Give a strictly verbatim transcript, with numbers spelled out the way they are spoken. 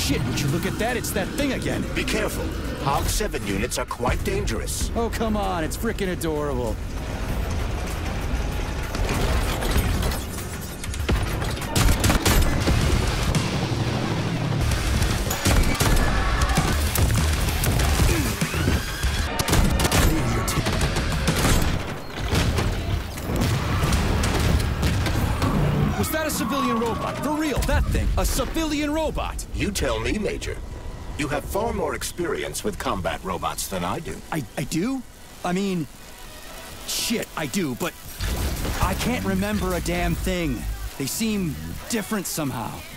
shit, would you look at that? It's that thing again. Be careful. Hog seven units are quite dangerous. Oh, come on, it's freaking adorable. Was that a civilian robot? For real, that thing. A civilian robot. You tell me, Major. You have far more experience with combat robots than I do. I, I do? I mean... Shit, I do, but... I can't remember a damn thing. They seem different somehow.